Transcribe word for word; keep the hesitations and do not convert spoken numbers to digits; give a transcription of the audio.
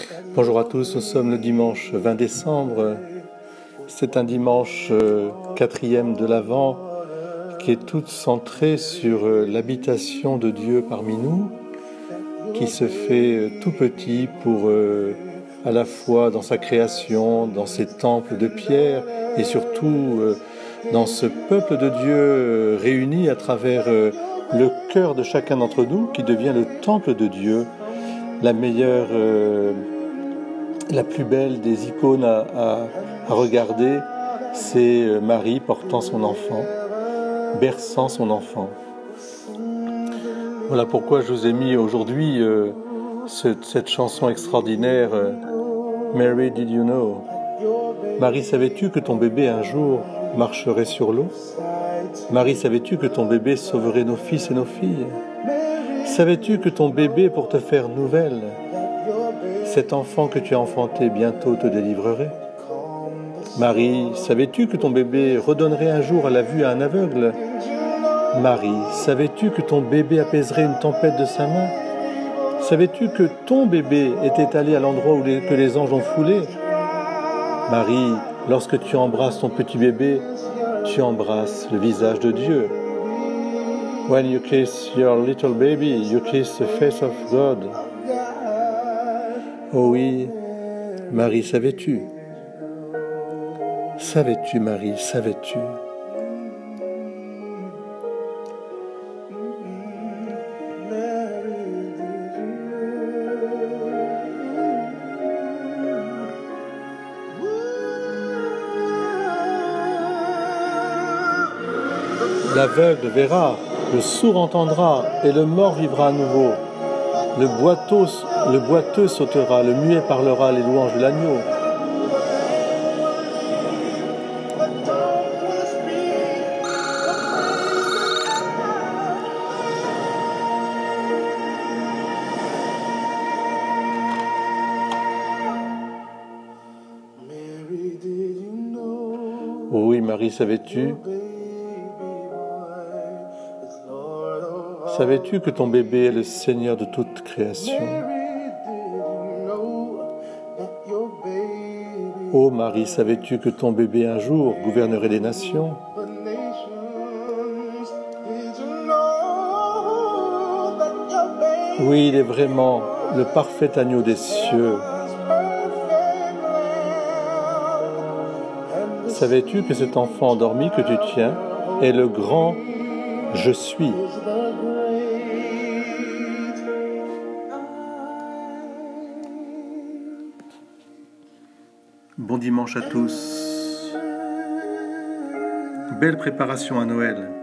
Bonjour à tous, nous sommes le dimanche vingt décembre. C'est un dimanche euh, quatrième de l'Avent qui est tout centré sur euh, l'habitation de Dieu parmi nous, qui se fait euh, tout petit pour euh, à la fois dans sa création, dans ses temples de pierre et surtout euh, dans ce peuple de Dieu euh, réuni à travers euh, le cœur de chacun d'entre nous qui devient le temple de Dieu, la meilleure... Euh, La plus belle des icônes à, à, à regarder, c'est Marie portant son enfant, berçant son enfant. Voilà pourquoi je vous ai mis aujourd'hui euh, cette, cette chanson extraordinaire, euh, Mary, did you know? Marie, savais-tu que ton bébé un jour marcherait sur l'eau? Marie, savais-tu que ton bébé sauverait nos fils et nos filles? Savais-tu que ton bébé, pour te faire nouvelle, cet enfant que tu as enfanté bientôt te délivrerait? Marie, savais-tu que ton bébé redonnerait un jour à la vue à un aveugle? Marie, savais-tu que ton bébé apaiserait une tempête de sa main? Savais-tu que ton bébé était allé à l'endroit où les, que les anges ont foulé? Marie, lorsque tu embrasses ton petit bébé, tu embrasses le visage de Dieu. When you kiss your little baby, you kiss the face of God. Oh oui, Marie, savais-tu? Savais-tu, Marie, savais-tu? L'aveugle verra, le sourd entendra, et le mort vivra à nouveau. Le boiteux, le boiteux sautera, le muet parlera les louanges de l'agneau. Oui, Marie, savais-tu? Savais-tu que ton bébé est le Seigneur de toute création? Oh Marie, savais-tu que ton bébé un jour gouvernerait les nations? Oui, il est vraiment le parfait agneau des cieux. Savais-tu que cet enfant endormi que tu tiens est le grand Je suis? Bon dimanche à tous. Belle préparation à Noël.